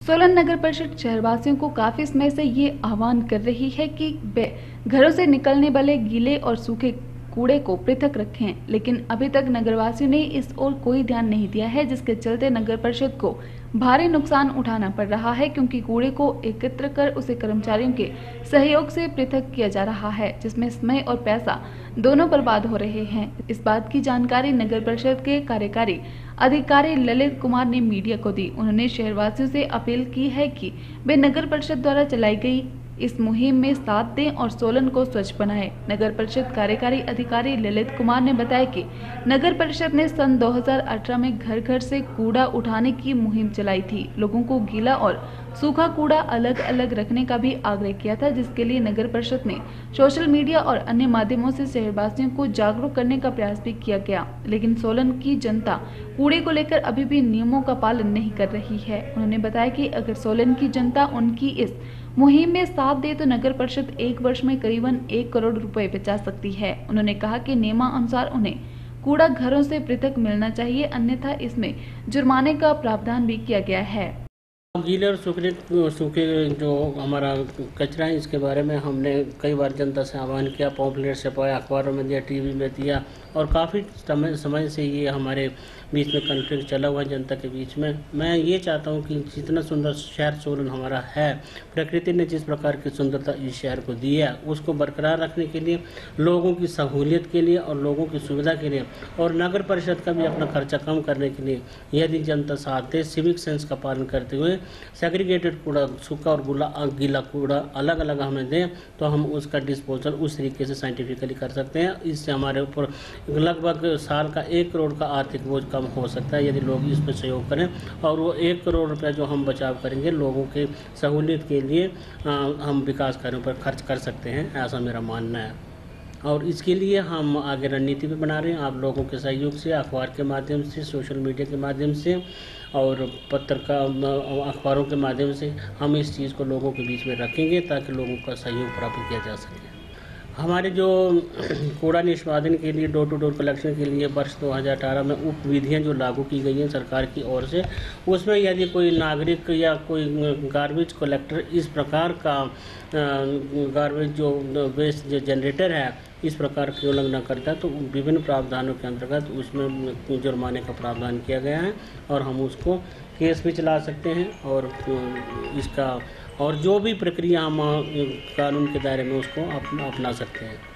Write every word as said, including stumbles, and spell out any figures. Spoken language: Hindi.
सोलन नगर परिषद शहरवासियों को काफी समय से ये आह्वान कर रही है कि वे घरों से निकलने वाले गीले और सूखे कूड़े को पृथक रखें, लेकिन अभी तक नगरवासियों ने इस ओर कोई ध्यान नहीं दिया है, जिसके चलते नगर परिषद को भारी नुकसान उठाना पड़ रहा है, क्योंकि कूड़े को एकत्र कर उसे कर्मचारियों के सहयोग से पृथक किया जा रहा है, जिसमें समय और पैसा दोनों बर्बाद हो रहे हैं। इस बात की जानकारी नगर परिषद के कार्यकारी अधिकारी ललित कुमार ने मीडिया को दी। उन्होंने शहरवासियों से अपील की है कि वे नगर परिषद द्वारा चलाई गई इस मुहिम में साथ दें और सोलन को स्वच्छ बनाएं। नगर परिषद कार्यकारी अधिकारी ललित कुमार ने बताया कि नगर परिषद ने सन दो हज़ार अठारह में घर घर से कूड़ा उठाने की मुहिम चलाई थी। लोगों को गीला और सूखा कूड़ा अलग अलग रखने का भी आग्रह किया था, जिसके लिए नगर परिषद ने सोशल मीडिया और अन्य माध्यमों से शहरवासियों को जागरूक करने का प्रयास भी किया गया, लेकिन सोलन की जनता कूड़े को लेकर अभी भी नियमों का पालन नहीं कर रही है। उन्होंने बताया कि अगर सोलन की जनता उनकी इस मुहिम में साथ दे तो नगर परिषद एक वर्ष में करीबन एक करोड़ रुपए बचा सकती है। उन्होंने कहा कि नियमानुसार उन्हें कूड़ा घरों से पृथक मिलना चाहिए, अन्यथा इसमें जुर्माने का प्रावधान भी किया गया है। गीले और सूखे सूखे जो हमारा कचरा है, इसके बारे में हमने कई बार जनता से आह्वान किया, पॉम्पलेट छपाया, अखबारों में दिया, टीवी में दिया, और काफ़ी समय समय से ये हमारे बीच में कॉन्फ्लिक्ट चला हुआ है जनता के बीच में। मैं ये चाहता हूँ कि जितना सुंदर शहर सोलन हमारा है, प्रकृति ने जिस प्रकार की सुंदरता इस शहर को दी है, उसको बरकरार रखने के लिए, लोगों की सहूलियत के लिए और लोगों की सुविधा के लिए, और नगर परिषद का भी अपना खर्चा कम करने के लिए, यदि जनता साथ दे, सिविक सेंस का पालन करते हुए सेग्रीगेटेड कूड़ा, सूखा और गुला गीला कूड़ा अलग अलग हमें दें, तो हम उसका डिस्पोजल उस तरीके से साइंटिफिकली कर सकते हैं। इससे हमारे ऊपर लगभग साल का एक करोड़ का आर्थिक बोझ कम हो सकता है, यदि लोग इस पर सहयोग करें, और वो एक करोड़ रुपया जो हम बचाव करेंगे लोगों के सहूलियत के लिए आ, हम विकास कार्यों पर खर्च कर सकते हैं, ऐसा मेरा मानना है। और इसके लिए हम आगे रणनीति भी बना रहे हैं, आप लोगों के सहयोग से, अखबार के माध्यम से, सोशल मीडिया के माध्यम से और पत्रकार अखबारों के माध्यम से हम इस चीज़ को लोगों के बीच में रखेंगे, ताकि लोगों का सहयोग प्राप्त किया जा सके। हमारे जो कूड़ा निष्पादन के लिए, डोर टू डोर कलेक्शन के लिए वर्ष दो हज़ार अठारह में उप विधियाँ जो लागू की गई हैं सरकार की ओर से, उसमें यदि कोई नागरिक या कोई गार्बेज कलेक्टर इस प्रकार का गार्बेज जो वेस्ट जो जनरेटर है इस प्रकार की उल्लंघना करता है, तो विभिन्न प्रावधानों के अंतर्गत उसमें जुर्माने का प्रावधान किया गया है, और हम उसको केस भी चला सकते हैं, और इसका और जो भी प्रक्रिया हम कानून के दायरे में उसको अपना अपना सकते हैं।